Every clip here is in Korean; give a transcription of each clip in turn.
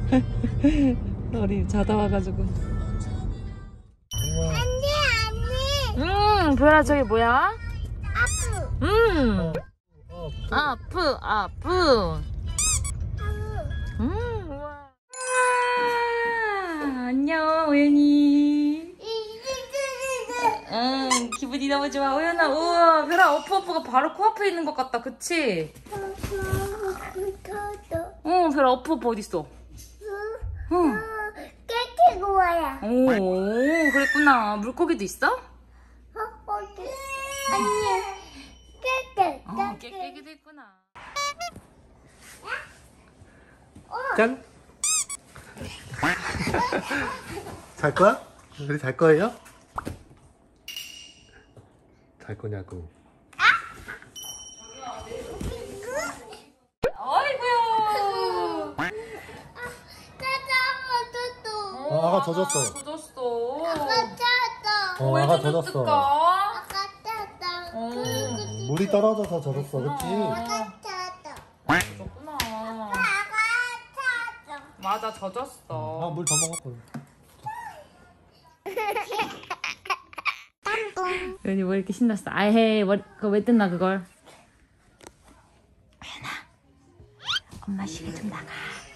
우리 자다 와가지고. 안돼. 별아 저기 뭐야? 아프. 아프. 우와. 안녕 오연이. 기분이 너무 좋아. 오연아, 우와, 별아 어프가 바로 코앞에 있는 것 같다, 그치? 별아 어프 어딨어? 깨끗이 와야. 오, 그랬구나. 물고기도 있어? 어디? 아니. 깨끗. 깨끗이도 있구나. 짠! 잘 거야? 우리 잘 거예요? 잘 거냐고. 어이구야. 아가 젖었어. 아가 젖었어. 물이 떨어져서 젖었어, 그치? 젖었구나. 맞아, 젖었어. 물 더 먹었거든. 연이 뭐 이렇게 신났어? 아헤, 그거 왜 뜯나 그걸? 연아, 엄마 시계 좀 나가.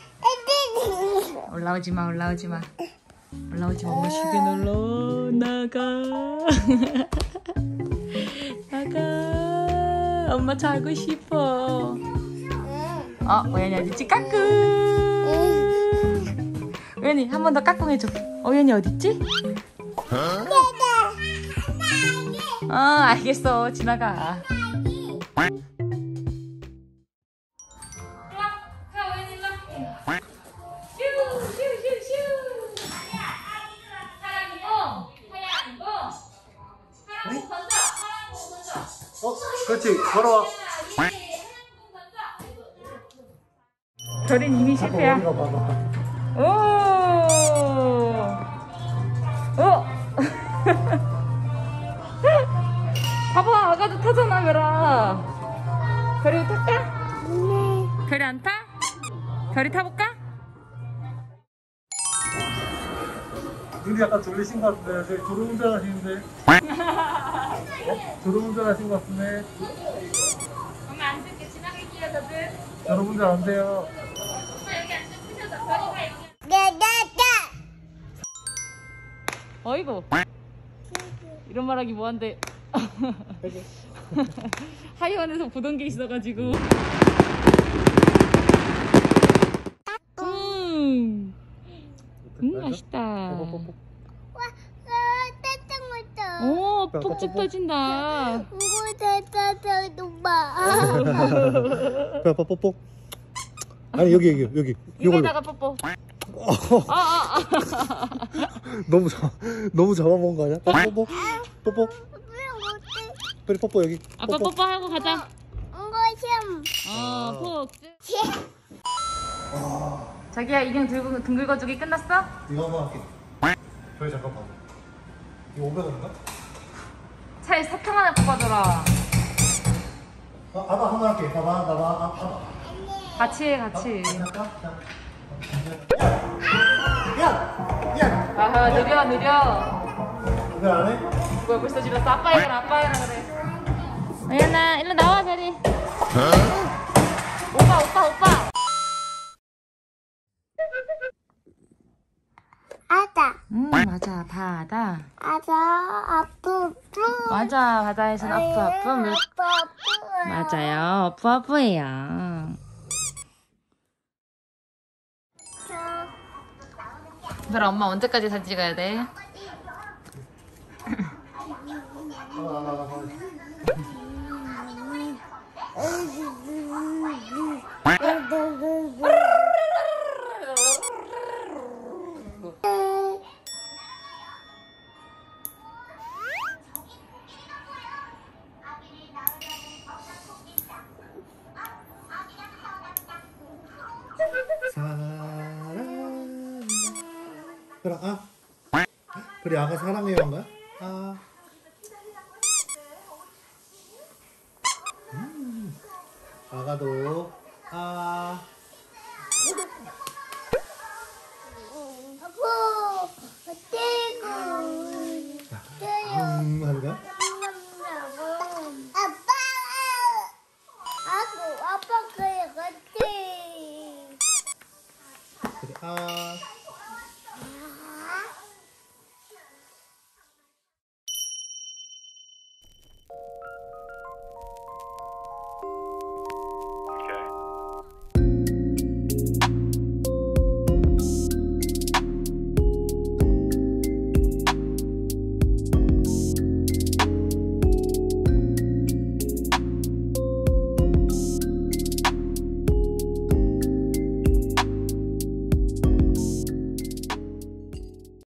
올라오지 마. 엄마 시계 눌러. 나가. 엄마 자고 싶어. 오연이 어딨지? 까꿍. 오연이 한 번 더 까꿍 해줘. 오연이 어딨지? 알겠어. 지나가. 그렇지, 걸어와. 별인 이미 실패야. 머리가 많아. 오! 봐봐, 아가도 타잖아, 별아. 별이 탈까? 별이 안 타? 별이 타볼까? 근데 약간 졸리신 것 같은데, 저희 졸음운전 하시는데. 졸음운전 하신 것 같은데. 엄마 앉을게. 지나갈게요, 저들. 졸음운전 안 돼요. 엄마 여기 앉아. 푸셔서 별이가 여기. 어이구. 이런 말하기 뭐한데. 하이원에서 보던 게 있어가지고. 맛있다. 오, 푹쭉 터진다. 뽀뽀뽀. 아니, 여기. 입에다가 뽀뽀. 너무 잡아먹은 거 아니야? 뽀뽀. 빨리 뽀뽀 여기. 아빠 뽀뽀하고 가자. 푹. 자기야, 인형 들고 등 긁어주기 끝났어? 이거 한번 할게. 저희 잠깐 봐. 이거 500원인가? 차에 사탕 하나 뽑아줘라. 아빠 한번 할게. 봐봐. 같이 해, 같이. 야! 아하, 느려. 왜 안 해? 뭐야, 벌써 집에서 아빠 해라 그래. 오연아, 일로 나와, 별이. 오빠. 맞아, 바다. 맞아, 바다에서는 아프. 맞아요, 아프예요. 별아, 엄마 언제까지 사진 찍어야 돼? 그래, 아가 사랑해요 한가? 아가도 하.